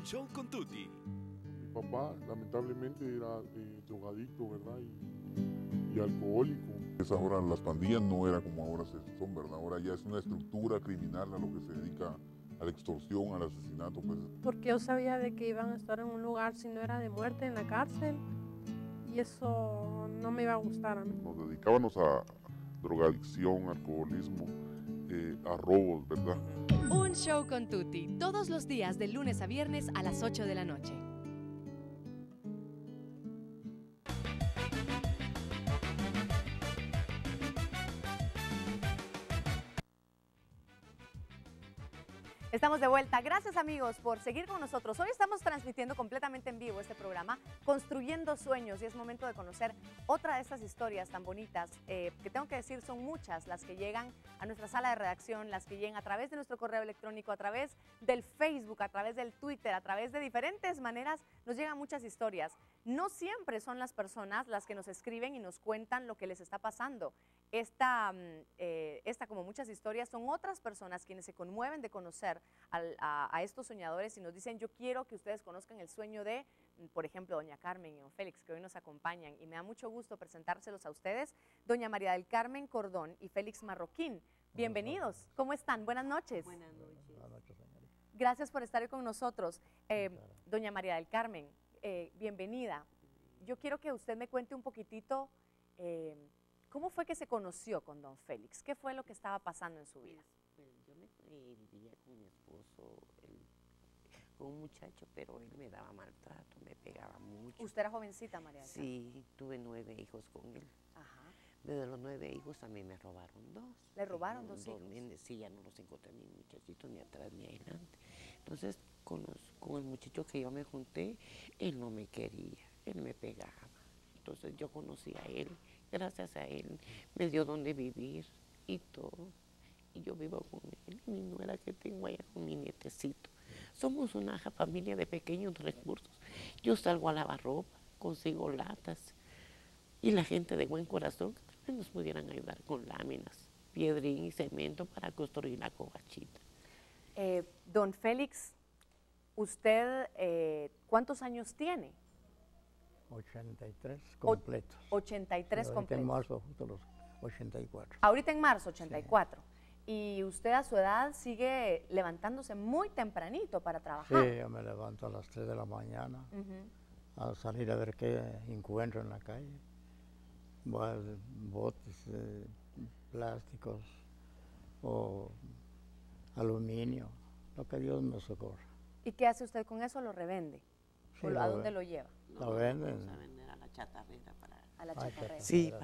Un show con Tuti. Mi papá lamentablemente era drogadicto, ¿verdad? Y alcohólico. Ahora las pandillas no era como ahora son, ¿verdad? Ahora ya es una estructura criminal a lo que se dedica a la extorsión, al asesinato. Pues. Porque yo sabía de que iban a estar en un lugar, si no era de muerte, en la cárcel. Y eso no me iba a gustar a mí. Nos dedicábamos a drogadicción, alcoholismo, a robos, ¿verdad? Un show con Tuti, todos los días de lunes a viernes a las 8 de la noche. Estamos de vuelta. Gracias, amigos, por seguir con nosotros. Hoy estamos transmitiendo completamente en vivo este programa, Construyendo Sueños, y es momento de conocer otra de estas historias tan bonitas, que tengo que decir son muchas las que llegan a nuestra sala de redacción, las que llegan a través de nuestro correo electrónico, a través del Facebook, a través del Twitter, a través de diferentes maneras, nos llegan muchas historias. No siempre son las personas las que nos escriben y nos cuentan lo que les está pasando. Esta, como muchas historias, son otras personas quienes se conmueven de conocer a estos soñadores y nos dicen: yo quiero que ustedes conozcan el sueño de, por ejemplo, doña Carmen y don Félix, que hoy nos acompañan, y me da mucho gusto presentárselos a ustedes, doña María del Carmen Cordón y Félix Marroquín. Bienvenidos, ¿cómo están? Buenas noches. Buenas noches. Buenas noches, señorita. Gracias por estar hoy con nosotros. Doña María del Carmen, bienvenida. Yo quiero que usted me cuente un poquitito cómo fue que se conoció con don Félix, qué fue lo que estaba pasando en su vida. Pues yo vivía con mi esposo, con un muchacho, pero él me daba maltrato, me pegaba mucho. ¿Usted era jovencita, María del Carmen? Sí, tuve 9 hijos con él. Ajá. De los 9 hijos a mí me robaron 2. ¿Le robaron 2 hijos? Sí, ya no los encontré ni muchachitos, ni atrás ni adelante. Entonces, con el muchacho que yo me junté, él no me quería, él me pegaba. Entonces yo conocí a él, gracias a él me dio donde vivir y todo. Y yo vivo con él, mi nuera que tengo allá con mi nietecito. Somos una familia de pequeños recursos. Yo salgo a lavar ropa, consigo latas, y la gente de buen corazón que también nos pudieran ayudar con láminas, piedrín y cemento para construir la covachita. Don Félix, ¿usted cuántos años tiene? 83 completos. 83 completos. En marzo, justo los 84. Ahorita en marzo, 84. Sí. Y usted a su edad sigue levantándose muy tempranito para trabajar. Sí, yo me levanto a las 3 de la mañana a salir a ver qué encuentro en la calle. Botes, plásticos o aluminio, lo que Dios me socorra. ¿Y qué hace usted con eso? ¿Lo revende? Sí, ¿a dónde lo lleva? Lo venden. Vamos a vender a la chatarrera para... ¿A la chatarrera? Sí,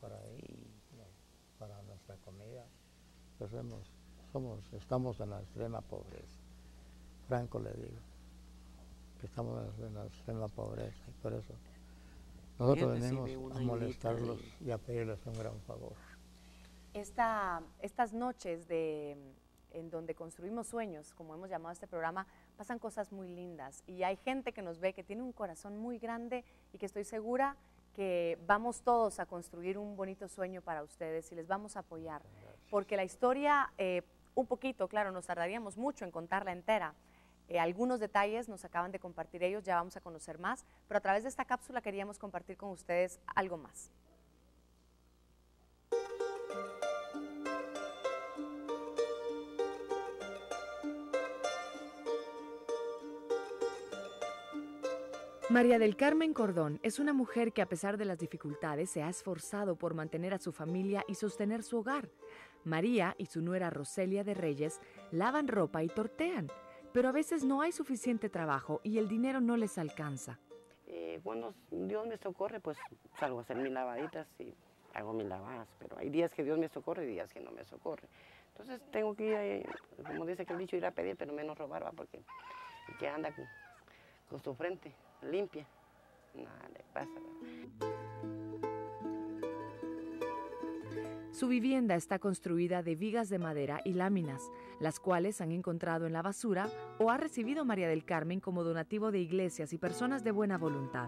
para nuestra comida. Pues estamos en la extrema pobreza. Franco le digo, que estamos en la extrema pobreza, y por eso nosotros venimos a molestarlos y a pedirles un gran favor. Estas noches en donde construimos sueños, como hemos llamado este programa, pasan cosas muy lindas y hay gente que nos ve que tiene un corazón muy grande y que estoy segura que vamos todos a construir un bonito sueño para ustedes y les vamos a apoyar. Porque la historia, un poquito, claro, nos tardaríamos mucho en contarla entera. Algunos detalles nos acaban de compartir ellos, ya vamos a conocer más, pero a través de esta cápsula queríamos compartir con ustedes algo más. María del Carmen Cordón es una mujer que a pesar de las dificultades se ha esforzado por mantener a su familia y sostener su hogar. María y su nuera Roselia de Reyes lavan ropa y tortean, pero a veces no hay suficiente trabajo y el dinero no les alcanza. Cuando Dios me socorre, pues salgo a hacer mis lavaditas y hago mis lavadas, pero hay días que Dios me socorre y días que no me socorre. Entonces tengo que ir, como dice que el dicho, ir a pedir, pero menos robar, ¿va? Porque el que anda con su frente limpia, nada le pasa. Su vivienda está construida de vigas de madera y láminas, las cuales han encontrado en la basura o ha recibido María del Carmen como donativo de iglesias y personas de buena voluntad.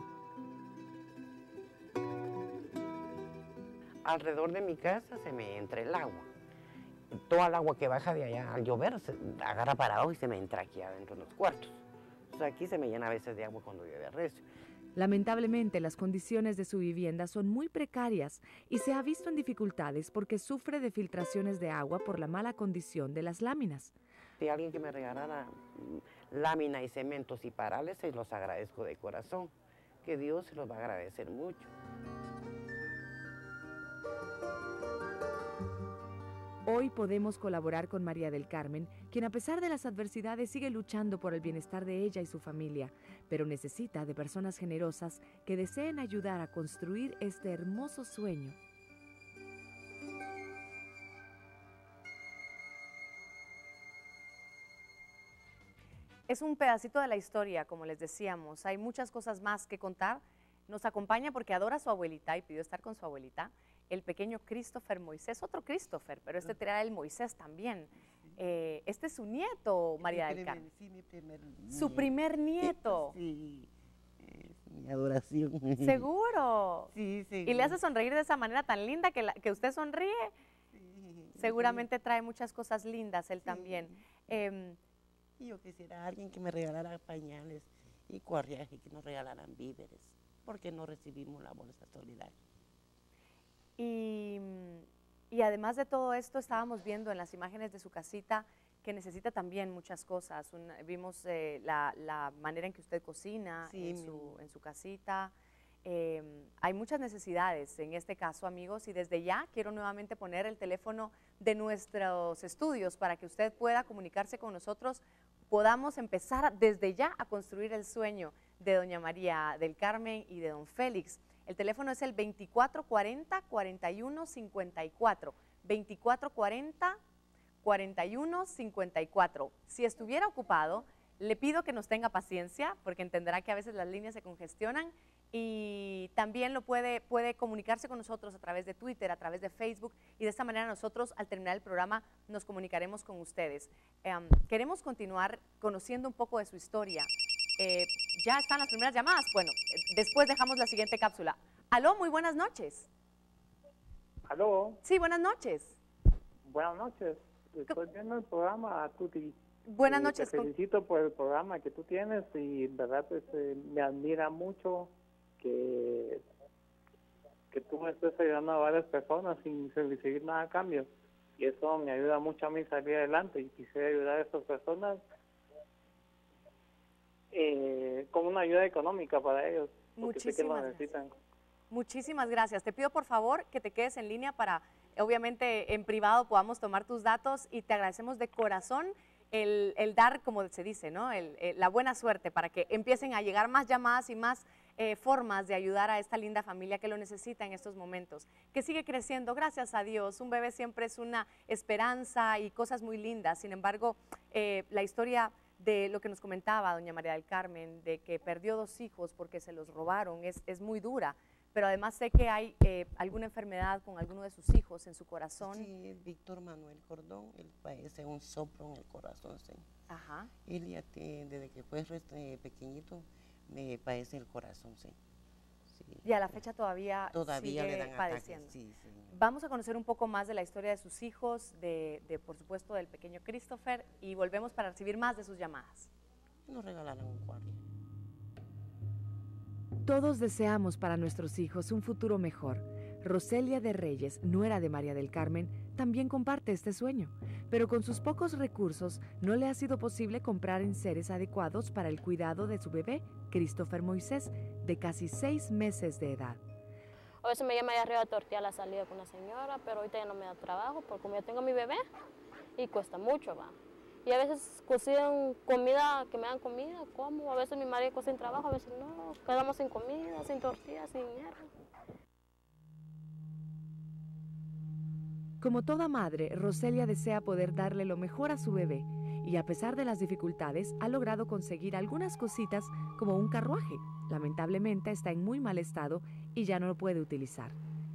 Alrededor de mi casa se me entra el agua. Toda el agua que baja de allá al llover se agarra para abajo y se me entra aquí adentro en los cuartos. Entonces aquí se me llena a veces de agua cuando llueve recio. Lamentablemente, las condiciones de su vivienda son muy precarias y se ha visto en dificultades porque sufre de filtraciones de agua por la mala condición de las láminas. Si alguien que me regalara lámina y cementos y parales, se los agradezco de corazón, que Dios se los va a agradecer mucho. Hoy podemos colaborar con María del Carmen, quien a pesar de las adversidades sigue luchando por el bienestar de ella y su familia, pero necesita de personas generosas que deseen ayudar a construir este hermoso sueño. Es un pedacito de la historia, como les decíamos. Hay muchas cosas más que contar. Nos acompaña porque adora a su abuelita y pidió estar con su abuelita, el pequeño Christopher Moisés, otro Christopher, pero este era el Moisés también. Este es su nieto, María del Carmen. Sí, mi primer nieto. Su primer nieto. Sí, es mi adoración. ¿Seguro? Sí, sí. Y le hace sonreír de esa manera tan linda que usted sonríe. Sí, Seguramente trae muchas cosas lindas él también. Y yo quisiera alguien que me regalara pañales y correaje, que nos regalaran víveres, porque no recibimos la bolsa solidaria. Y además de todo esto, estábamos viendo en las imágenes de su casita que necesita también muchas cosas. Vimos la manera en que usted cocina en su casita. Hay muchas necesidades en este caso, amigos, y desde ya quiero nuevamente poner el teléfono de nuestros estudios para que usted pueda comunicarse con nosotros, podamos empezar desde ya a construir el sueño de doña María del Carmen y de don Félix. El teléfono es el 2440-4154, 2440-4154. Si estuviera ocupado, le pido que nos tenga paciencia, porque entenderá que a veces las líneas se congestionan, y también puede comunicarse con nosotros a través de Twitter, a través de Facebook, y de esta manera nosotros al terminar el programa nos comunicaremos con ustedes. Queremos continuar conociendo un poco de su historia. Ya están las primeras llamadas. Bueno, después dejamos la siguiente cápsula. Aló, muy buenas noches. Aló. Sí, buenas noches. Buenas noches. Estoy viendo el programa Tuti. Buenas noches. Te felicito por el programa que tú tienes y en verdad pues, me admira mucho que tú me estés ayudando a varias personas sin recibir nada a cambio. Y eso me ayuda mucho a mí a salir adelante y quisiera ayudar a estas personas con una ayuda económica para ellos, porque sé que lo necesitan. Muchísimas gracias. Te pido por favor que te quedes en línea para, obviamente en privado podamos tomar tus datos, y te agradecemos de corazón el dar, como se dice, ¿no? La buena suerte para que empiecen a llegar más llamadas y más formas de ayudar a esta linda familia que lo necesita en estos momentos, que sigue creciendo, gracias a Dios. Un bebé siempre es una esperanza y cosas muy lindas. Sin embargo, la historia de lo que nos comentaba doña María del Carmen, de que perdió 2 hijos porque se los robaron, es muy dura. Pero además sé que hay alguna enfermedad con alguno de sus hijos en su corazón. Sí, Víctor Manuel Cordón, él padece un soplo en el corazón, sí. Ajá. Él ya desde que fue pequeñito, me padece el corazón, sí. Sí. Y a la fecha todavía sigue le dan padeciendo. ataques, sí, sí. Vamos a conocer un poco más de la historia de sus hijos, por supuesto del pequeño Christopher, y volvemos para recibir más de sus llamadas. Nos regalaron un cuarto. Todos deseamos para nuestros hijos un futuro mejor. Roselia de Reyes, nuera de María del Carmen, también comparte este sueño, pero con sus pocos recursos no le ha sido posible comprar enseres adecuados para el cuidado de su bebé, Christopher Moisés, de casi 6 meses de edad. A veces me llama de arriba de tortilla a la salida con una señora, pero ahorita ya no me da trabajo porque como ya tengo a mi bebé y cuesta mucho, va. Y a veces cocinan comida, que me dan comida, como. A veces mi marido cocina trabajo, a veces no. Quedamos sin comida, sin tortillas, sin dinero. Como toda madre, Roselia desea poder darle lo mejor a su bebé y a pesar de las dificultades ha logrado conseguir algunas cositas como un carruaje. Lamentablemente está en muy mal estado y ya no lo puede utilizar.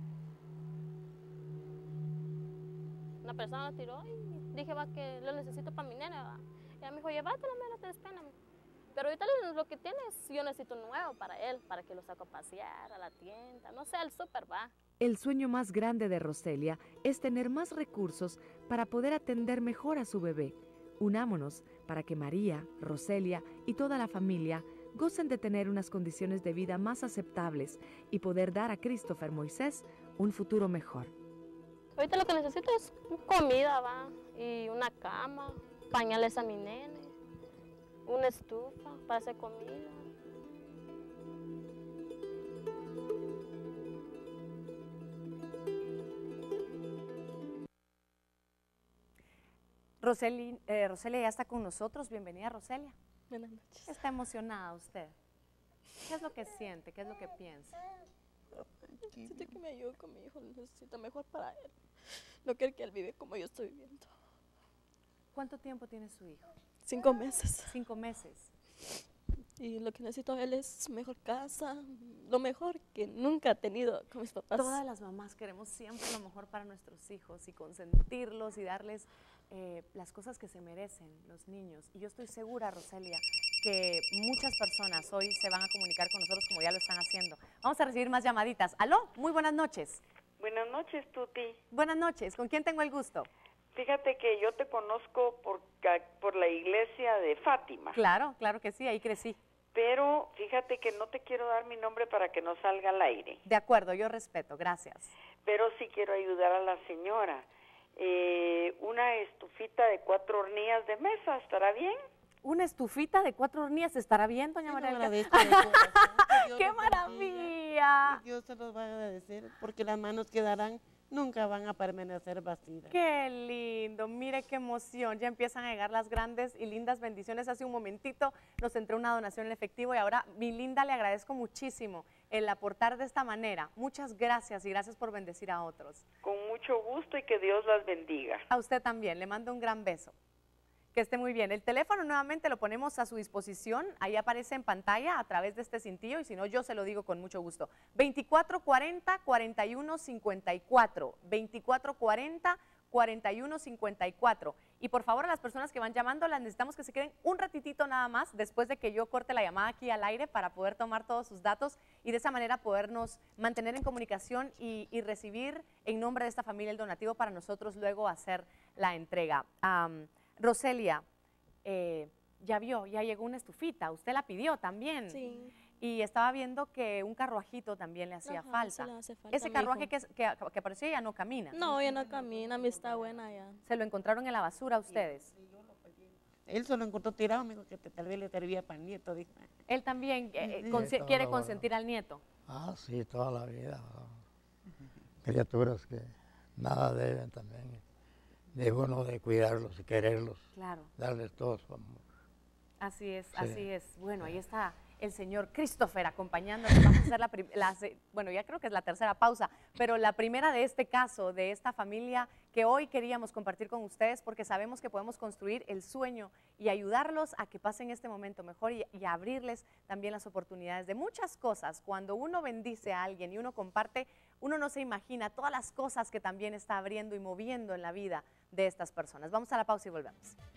Una persona lo tiró y dije, va, que lo necesito para mi nena, va. Y ella me dijo, llévatelo, mira, te despéname. Pero ahorita lo que tiene es, yo necesito un nuevo para él, para que lo saque a pasear, a la tienda, no sé, al súper, va. El sueño más grande de Roselia es tener más recursos para poder atender mejor a su bebé. Unámonos para que María, Roselia y toda la familia gocen de tener unas condiciones de vida más aceptables y poder dar a Christopher Moisés un futuro mejor. Ahorita lo que necesito es comida, va, y una cama, pañales a mi nene, una estufa para hacer comida. Roselia ya está con nosotros. Bienvenida, Roselia. Buenas noches. ¿Está emocionada usted? ¿Qué es lo que siente? ¿Qué es lo que piensa? Necesito que me ayude con mi hijo, necesito mejor para él. No quiero que él vive como yo estoy viviendo. ¿Cuánto tiempo tiene su hijo? 5 meses. 5 meses. Y lo que necesito de él es mejor casa, lo mejor que nunca ha tenido con mis papás. Todas las mamás queremos siempre lo mejor para nuestros hijos y consentirlos y darles las cosas que se merecen los niños. Y yo estoy segura, Roselia, que muchas personas hoy se van a comunicar con nosotros como ya lo están haciendo. Vamos a recibir más llamaditas. Aló, muy buenas noches. Buenas noches, Tuti. Buenas noches, ¿con quién tengo el gusto? Fíjate que yo te conozco por la iglesia de Fátima. Claro, claro que sí, ahí crecí. Pero fíjate que no te quiero dar mi nombre para que no salga al aire. De acuerdo, yo respeto, gracias. Pero sí quiero ayudar a la señora. Una estufita de 4 hornillas de mesa, ¿estará bien? ¿Una estufita de 4 hornillas estará bien, doña María? ¡Qué maravilla! Dios se los va a agradecer porque las manos que darán nunca van a permanecer vacías. ¡Qué lindo! Mire qué emoción. Ya empiezan a llegar las grandes y lindas bendiciones. Hace un momentito nos entró una donación en efectivo y ahora, mi linda, le agradezco muchísimo el aportar de esta manera. Muchas gracias y gracias por bendecir a otros. Con mucho gusto y que Dios las bendiga. A usted también. Le mando un gran beso. Que esté muy bien. El teléfono nuevamente lo ponemos a su disposición. Ahí aparece en pantalla a través de este cintillo y si no, yo se lo digo con mucho gusto. 2440-4154. 2440-4154. Y por favor, a las personas que van llamando, las necesitamos que se queden un ratitito nada más después de que yo corte la llamada aquí al aire para poder tomar todos sus datos y de esa manera podernos mantener en comunicación y recibir en nombre de esta familia el donativo para nosotros luego hacer la entrega. Roselia, ya vio, ya llegó una estufita, usted la pidió también. Sí. Y estaba viendo que un carruajito también le hacía falta. Sí le hace falta. Ese carruaje que parecía ya no camina. No, ya no camina, mi está buena ya. ¿Se lo encontraron en la basura ustedes? Él solo encontró tirado, me dijo que tal vez le servía para el nieto. Dijo. Él también Sí, quiere todo, consentir al nieto. Ah, sí, toda la vida. Criaturas que nada deben también. De uno de cuidarlos y quererlos. Claro. Darles todo su amor. Así es, Sí. así es. Bueno, ahí está el señor Christopher acompañándonos. Vamos a hacer bueno, ya creo que es la tercera pausa, pero la primera de este caso, de esta familia que hoy queríamos compartir con ustedes porque sabemos que podemos construir el sueño y ayudarlos a que pasen este momento mejor y abrirles también las oportunidades de muchas cosas. Cuando uno bendice a alguien y uno comparte, uno no se imagina todas las cosas que también está abriendo y moviendo en la vida de estas personas. Vamos a la pausa y volvemos.